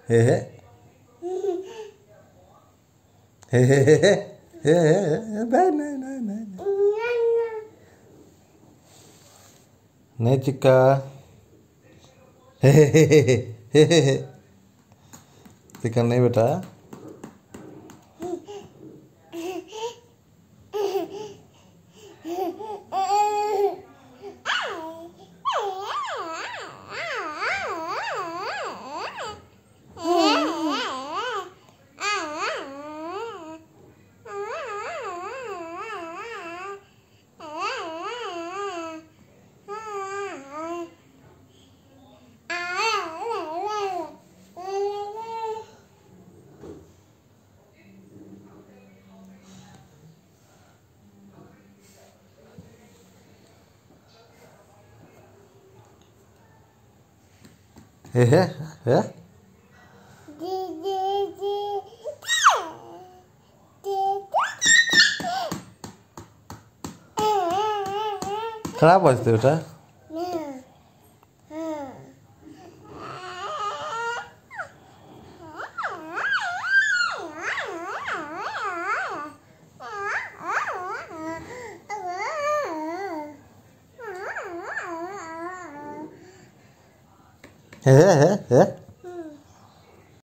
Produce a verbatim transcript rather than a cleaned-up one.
हे हे हे हे हे हे हे नहीं नहीं नहीं नहीं नहीं चिक्का हे हे हे हे हे हे चिक्का नहीं बेटा हे हे हे खराब बजते बेटा हे हे हे